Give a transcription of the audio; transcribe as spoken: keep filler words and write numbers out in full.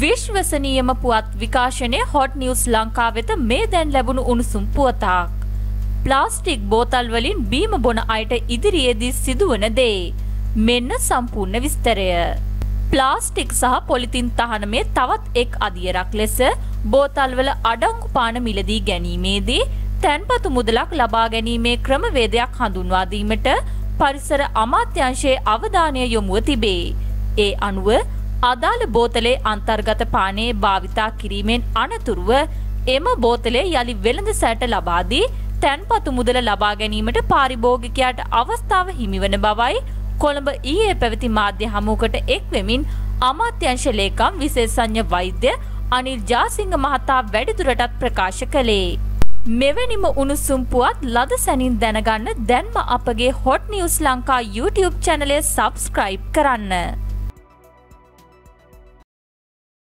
විශ්වසනීයම පුවත් විකාශනයේ hot news Lanka වෙත මේ දැන් ලැබුණු උණුසුම් පුවතක්. ප්ලාස්ටික් බෝතල් වලින් බීම බොන අයට ඉදිරියේදී සිදුවන දේ. මෙන්න සම්පූර්ණ විස්තරය. ප්ලාස්ටික් සහ පොලිතින් තහනමේ තවත් එක් අදියරක් ලෙස බෝතල් වල අඩංගු පාන මිලදී ගැනීමේදී තැන්පතු මුදලක් ලබා ගැනීමේ ක්‍රමවේදයක් හඳුන්වා දීමට පරිසර අමාත්‍යාංශයේ අවධානය යොමුව තිබේ. ඒ අනුව අදාළ බෝතලේ අන්තර්ගත පානයේ භාවිතා කිරීමෙන් අනතුරුව එම බෝතලේ යලි වෙළඳ සැට ලබා දී තැන්පතු මුදල ලබා ගැනීමට පාරිභෝගිකයාට අවස්ථාව හිමිවන බවයි කොළඹ ඊයේ පැවති මාධ්‍ය හමුවකට එක් වෙමින් අමාත්‍යාංශ ලේකම් විශේෂඥ වෛද්‍ය අනිල් ජාසිංහ මහතා වැඩිදුරටත් ප්‍රකාශ කළේ. මෙවැනිම උණුසුම් පුවත් ලද සැනින් දැනගන්න දැන්ම අපගේ හොට් නිවුස් ලංකා YouTube චැනලය සබ්ස්ක්‍රයිබ් කරන්න.